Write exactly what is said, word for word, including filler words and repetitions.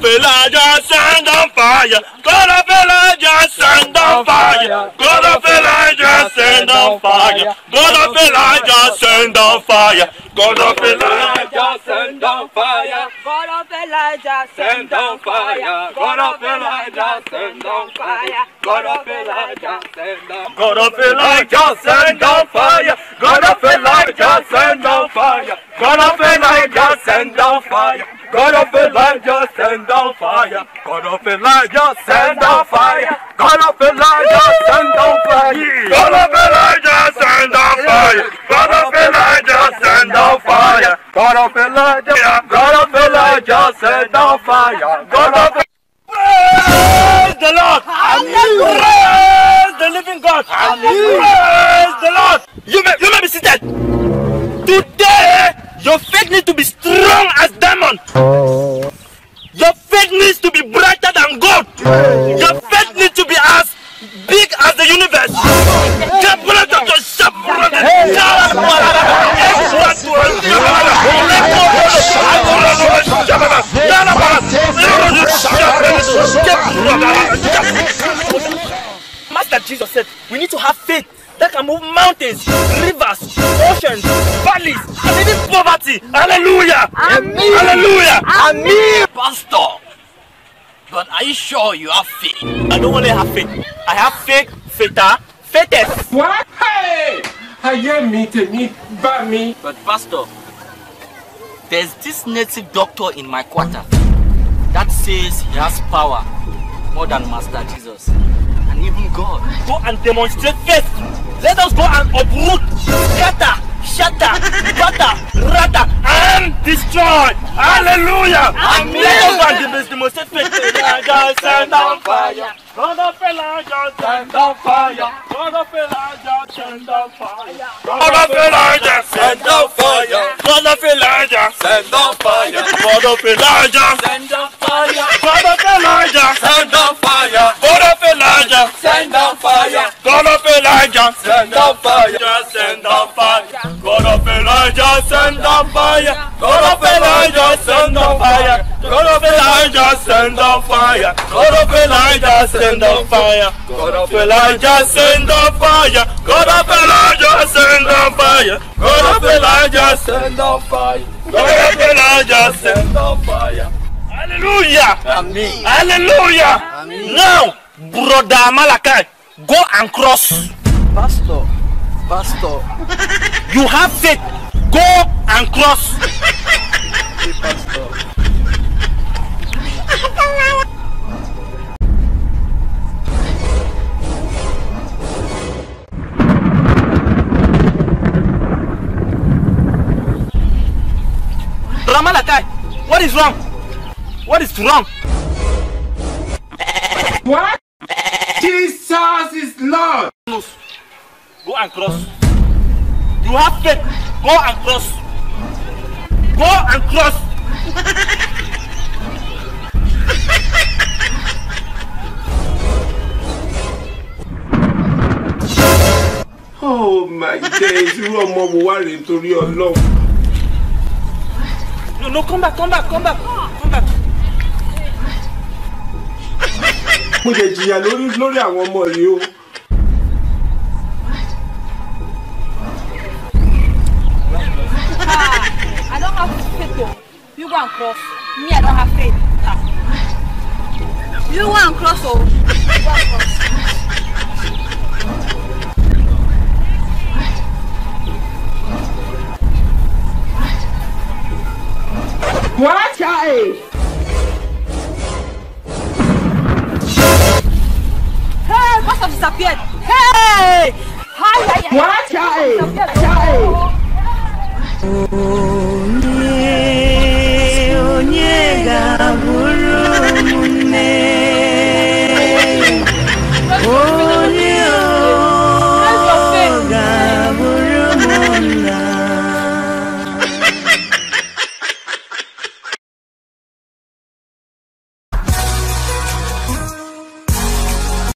Elijah, send down fire. God of Elijah, send down fire. God of Elijah, send down fire. God of Elijah, send down fire. God of Elijah, send down fire. God of Elijah, send down fire. God of Elijah, send down fire. God of Elijah, send down. God of Elijah, send down fire. God of Elijah, send down fire. God of Elijah, send down fire. God of Elijah, send down fire. God of Elijah, send down fire. God of Elijah, send down fire. God of Elijah, send down fire. God of Elijah, send down fire. God of Elijah, God of Elijah, send down fire. God of Praise the Lord. Praise the living God. Praise the Lord. You may, you may be seated. Today, your faith needs to be strong as diamond. Your faith needs to be brighter than gold. Your faith needs to be as big as the universe. Master Jesus said, we need to have faith that can move mountains, rivers, oceans, valleys, and even poverty. Hallelujah! Amen. Hallelujah! Amen. Pastor, but are you sure you have faith? I don't only have faith. I have faith, faither, faithless. What? Hey! I hear me to me, but me. But Pastor, there's this native doctor in my quarter that says he has power more than Master Jesus and even God. Go and demonstrate faith. Let us go and uproot, scatter, shatter, batter, rata, and destroy. Hallelujah! Amen. Let us go and demonstrate faith. Elijah, send down fire. God of Elijah, send down fire. God of Elijah, send down fire. God of Elijah, send down fire. God of Elijah, send down fire. God of Elijah, send down fire. God of Elijah, send down fire. God of Elijah, send down fire. God of Elijah, send down fire. Send down fire. God of Elijah, send down fire. God of Elijah, send down fire. God of Elijah, send down fire. God of Elijah, send down fire. God of Elijah, send down fire. God of Elijah, send down fire. God of Elijah, send down fire. God of Elijah, send down fire. Hallelujah! Amen. Hallelujah! Amen. Now, Brother Malachi, go and cross. Pastor, Pastor, you have faith. Go and cross. hey, Pastor. Brother Malachi, what is wrong? What is wrong? What? Jesus is Lord. Go and cross. You have faith. Go and cross. Go and cross. Oh my days, you are more worried to your love. No, no, come back, come back, come back, come back. Mo jẹ jìyà lórí lórí àwọn ọmọ yìí o. Ah, I don't have faith though. You go and cross. Me, I don't have faith. Ah. You go and cross oh. You go and cross. What? Child? Hey, must have disappeared. Hey! Hi, hi, hi. What? Child? Disappeared. Child?